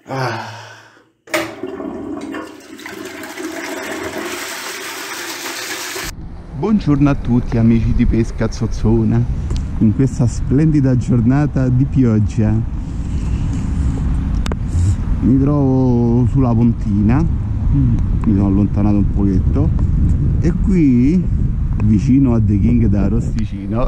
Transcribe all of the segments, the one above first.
Buongiorno a tutti amici di Pesca Zozzona, in questa splendida giornata di pioggia. Mi trovo sulla pontina, mi sono allontanato un pochetto e qui vicino a The King da Arrosticino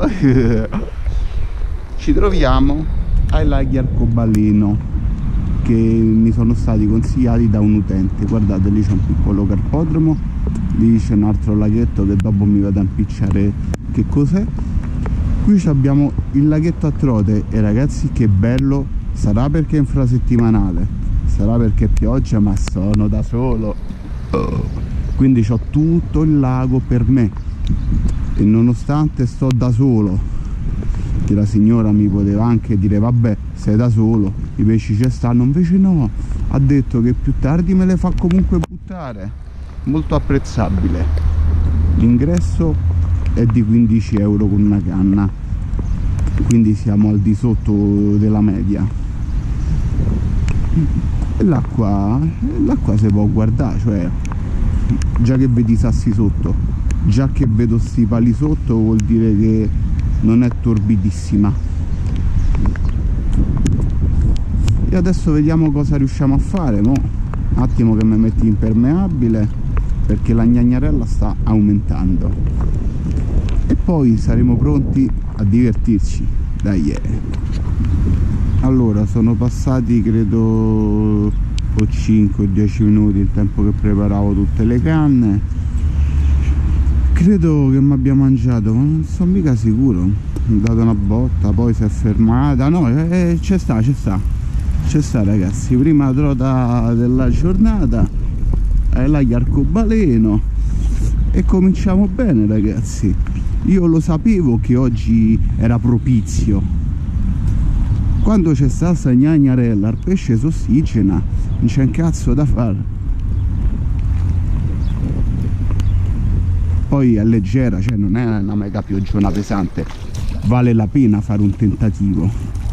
ci troviamo ai laghi Arcobaleno che mi sono stati consigliati da un utente. Guardate, lì c'è un piccolo carpodromo, lì c'è un altro laghetto che dopo mi vado a impicciare che cos'è. Qui abbiamo il laghetto a Trote e ragazzi che bello, sarà perché è infrasettimanale, sarà perché è pioggia, ma sono da solo, quindi ho tutto il lago per me e nonostante sto da solo, che la signora mi poteva anche dire vabbè sei da solo, i pesci ci stanno, invece no, ha detto che più tardi me le fa comunque buttare. Molto apprezzabile. L'ingresso è di 15 euro con una canna, quindi siamo al di sotto della media. E l'acqua si può guardare, cioè già che vedi i sassi sotto, già che vedo sti pali sotto, vuol dire che non è torbidissima. E adesso vediamo cosa riusciamo a fare. Mo un attimo che mi metti impermeabile perché la gnagnarella sta aumentando e poi saremo pronti a divertirci. Dai, Allora sono passati credo o 5-10 minuti il tempo che preparavo tutte le canne. Credo che mi abbia mangiato, ma non sono mica sicuro. Mi ha dato una botta, poi si è fermata. No, c'è sta ragazzi, prima trota della giornata ai laghi Arcobaleno e cominciamo bene ragazzi. Io lo sapevo che oggi era propizio. Quando c'è sta gnagnarella il pesce s'ossigena, non c'è un cazzo da fare. Poi è leggera, cioè non è una mega pioggiona pesante, vale la pena fare un tentativo.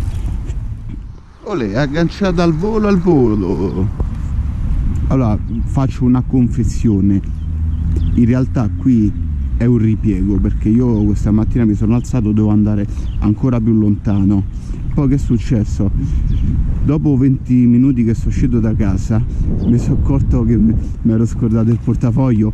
Olè, agganciata al volo. Allora faccio una confessione, in realtà qui è un ripiego perché io questa mattina mi sono alzato, devo andare ancora più lontano. Poi che è successo? Dopo 20 minuti che sono uscito da casa mi sono accorto che mi ero scordato il portafoglio.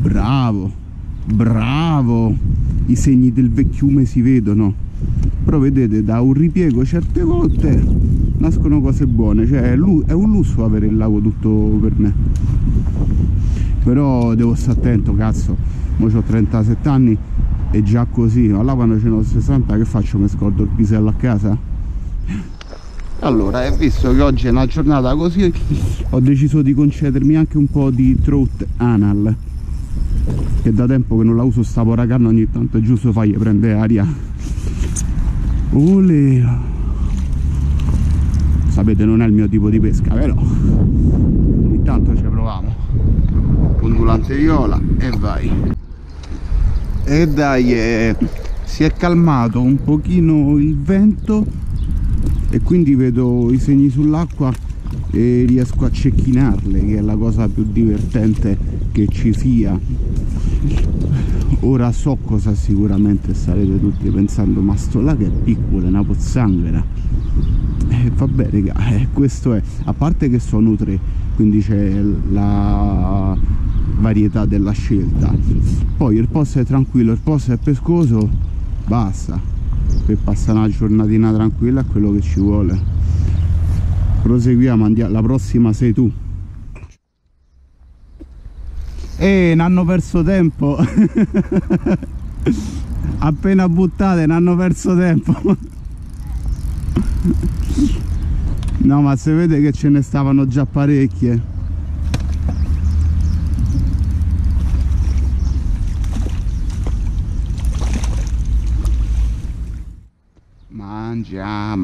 Bravo, i segni del vecchiume si vedono. Però vedete, da un ripiego certe volte nascono cose buone, cioè è un lusso avere il lago tutto per me. Però devo stare attento, cazzo, mo ho 37 anni e già così, ma là quando ce ne ho 60 che faccio, mi scordo il pisello a casa? Allora, visto che oggi è una giornata così, ho deciso di concedermi anche un po' di throat anal, che da tempo che non la uso sta poracanna, ogni tanto è giusto fargli prendere aria. Olè. Sapete, non è il mio tipo di pesca, però ogni tanto ci proviamo. Ondulante viola e vai. E dai, si è calmato un pochino il vento e quindi vedo i segni sull'acqua e riesco a cecchinarle, che è la cosa più divertente che ci sia. Ora so cosa sicuramente starete tutti pensando, ma sto là che è piccolo, è una pozzanghera. Vabbè raga, questo è, a parte che sono 3, quindi c'è la varietà della scelta, poi il posto è tranquillo, il posto è pescoso, basta, per passare una giornatina tranquilla è quello che ci vuole. Proseguiamo, andiamo, la prossima sei tu. Ne hanno perso tempo. Appena buttate ne hanno perso tempo. No, ma se vede che ce ne stavano già parecchie. Mangia.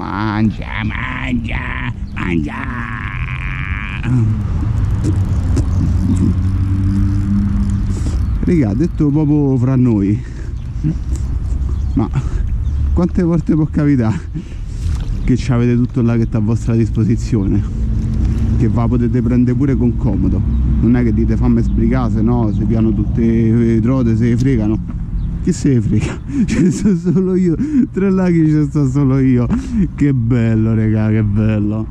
Raga, detto proprio fra noi, ma quante volte può capitare che avete tutto il laghetto a vostra disposizione? che va potete prendere pure con comodo, non è che dite fammi sbrigare, se no se piano tutte le trote se ne fregano. Chi se ne frega? C'è sto solo io, tre laghi c'è sto solo io. Che bello raga, che bello.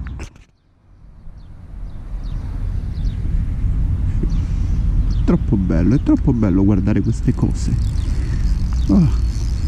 È troppo bello guardare queste cose. Oh.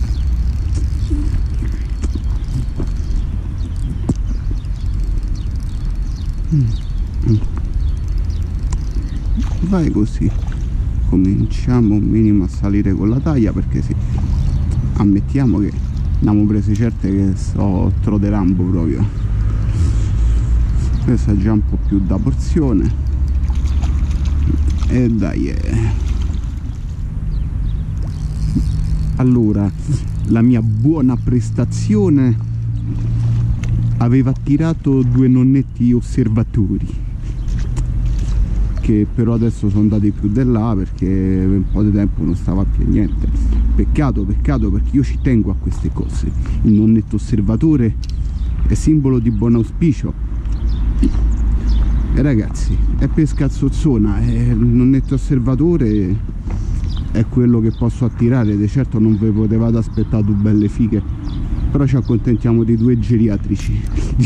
Vai così, cominciamo un minimo a salire con la taglia, perché sì, ammettiamo che abbiamo prese certe che so troterambo proprio. Questa è già un po' più da porzione e dai. Allora, la mia buona prestazione aveva attirato due nonnetti osservatori, che però adesso sono andati più di là perché per un po' di tempo non stava più niente. Peccato, perché io ci tengo a queste cose. Il nonnetto osservatore è simbolo di buon auspicio. E ragazzi, è pesca zozzona, il nonnetto osservatore è quello che posso attirare. Di certo non vi potevate aspettare due belle fighe, però ci accontentiamo di due geriatrici.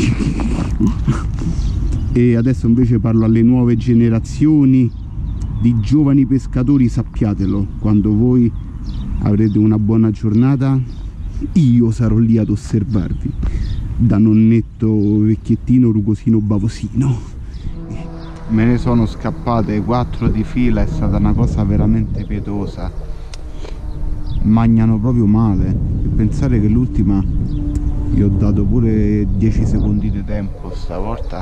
E adesso invece parlo alle nuove generazioni di giovani pescatori, sappiatelo, quando voi avrete una buona giornata io sarò lì ad osservarvi da nonnetto vecchiettino rugosino bavosino. Me ne sono scappate 4 di fila, è stata una cosa veramente pietosa. Mangiano proprio male, e pensare che l'ultima gli ho dato pure 10 secondi di tempo, stavolta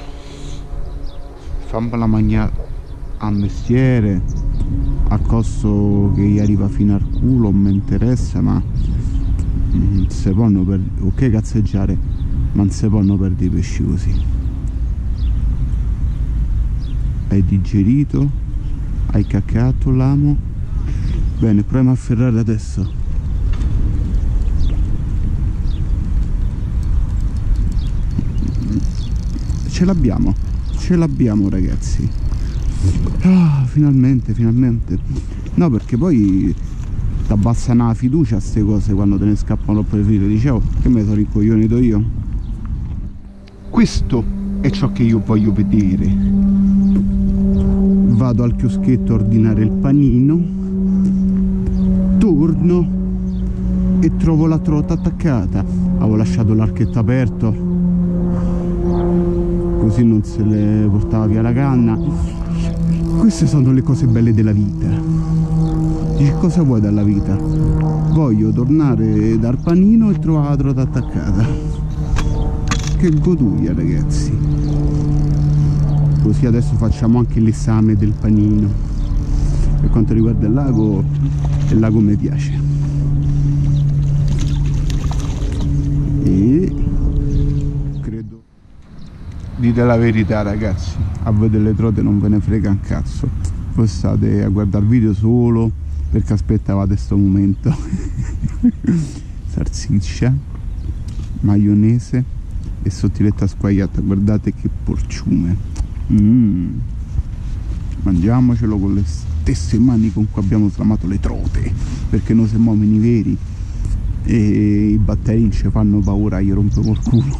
fammela mangiare a mestiere, a costo che gli arriva fino al culo, non mi interessa, ma se possono ok cazzeggiare, ma non si possono perdere i pesci così. Hai digerito? Hai caccato l'amo? Bene, proviamo a afferrare adesso. Ce l'abbiamo ragazzi. Ah, finalmente. No, perché poi ti abbassano la fiducia a queste cose quando te ne scappano per filo. Dicevo, che me sono rincoglionito io? Questo è ciò che io voglio vedere. Vado al chioschetto a ordinare il panino, torno e trovo la trota attaccata. Avevo lasciato l'archetto aperto, così non se le portava via la canna. Queste sono le cose belle della vita. Dici, cosa vuoi dalla vita? Voglio tornare dal panino e trovare la trota attaccata. Che goduria ragazzi. Così adesso facciamo anche l'esame del panino. Per quanto riguarda il lago mi piace. E credo, dite la verità ragazzi, a voi delle trote non ve ne frega un cazzo, voi state a guardare il video solo perché aspettavate sto momento. Salsiccia, maionese e sottiletta squagliata, guardate che porciume. Mangiamocelo con le stesse mani con cui abbiamo slamato le trote, perché noi siamo uomini veri e i batteri ci fanno paura, io rompevo il culo.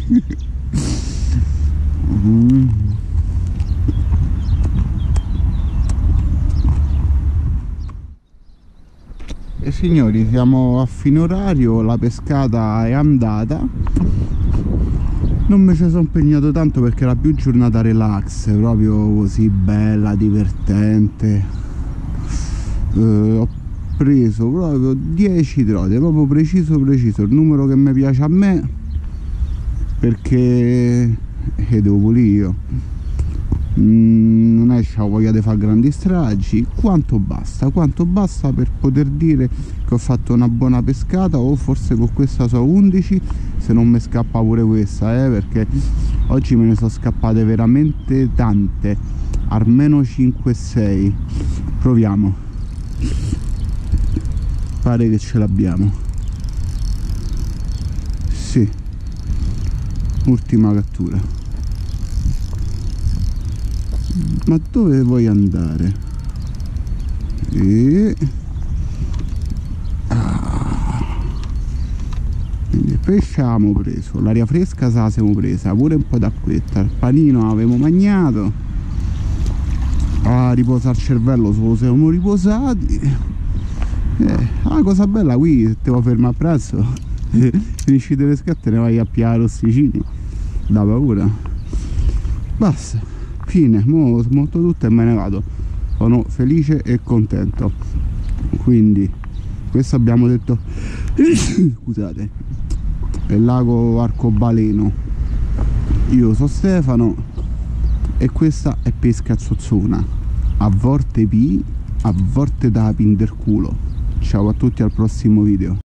E signori, siamo a fine orario, la pescata è andata. Non mi ci sono impegnato tanto perché era più giornata relax, proprio così bella, divertente. Ho preso proprio 10 trote, proprio preciso, il numero che mi piace a me, perché devo pulire io. Non è che ho voglia di fare grandi stragi. Quanto basta per poter dire che ho fatto una buona pescata, o forse con questa so 11 se non mi scappa pure questa, perché oggi me ne sono scappate veramente tante, almeno 5-6. Proviamo, pare che ce l'abbiamo. Sì, ultima cattura. Ma dove vuoi andare? Quindi pesce avevamo preso, l'aria fresca se la siamo presa, pure un po' d'acquetta, il panino avevamo mangiato, a riposare il cervello se lo siamo riposati. La cosa bella qui, se ti vuoi fermare a pranzo finisci le pesche e te ne vai a piare rossicini, da paura. Basta, fine, mo smonto tutto e me ne vado, sono felice e contento. Quindi questo abbiamo detto scusate, è il lago Arcobaleno, io sono Stefano e questa è pesca zozzona, a volte da pinderculo. Ciao a tutti, al prossimo video.